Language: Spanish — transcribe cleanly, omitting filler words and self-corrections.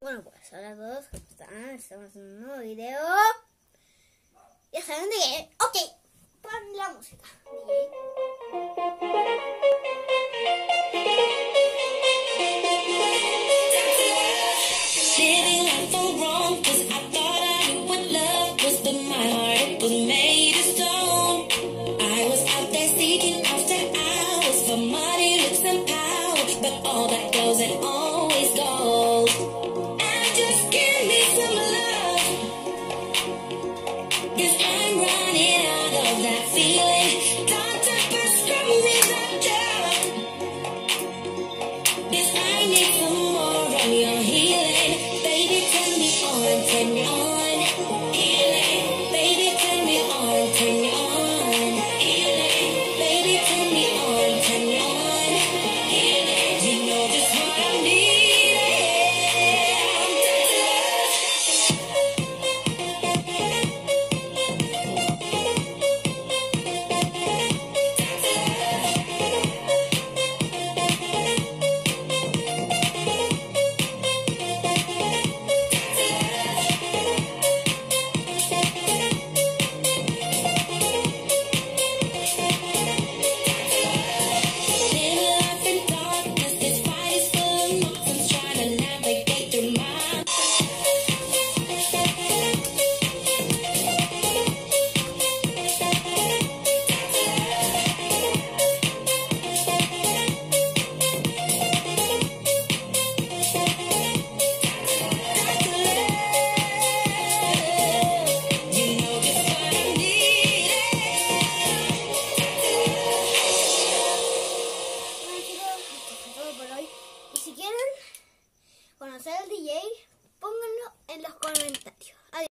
Bueno, pues hola a todos, ¿cómo están? Estamos en un nuevo video. Ya saben de qué. Ok, pon la música. Living life all wrong, 'cause I thought I knew what love was, but my heart was made of stone. I was out there seeking after hours for money, looks, and power, but all that goes and always goes. And just give me some love, 'cause I'm running out of that feeling. Doctor, prescribe me that drug, 'cause I need some more of your healing. Baby, turn me on, turn me on. Healing. Baby, turn me on, turn me on. Healing. Baby, turn me on, turn me on. Healing. You know just what I need. I'm Y si quieren conocer al DJ, pónganlo en los comentarios. Adiós.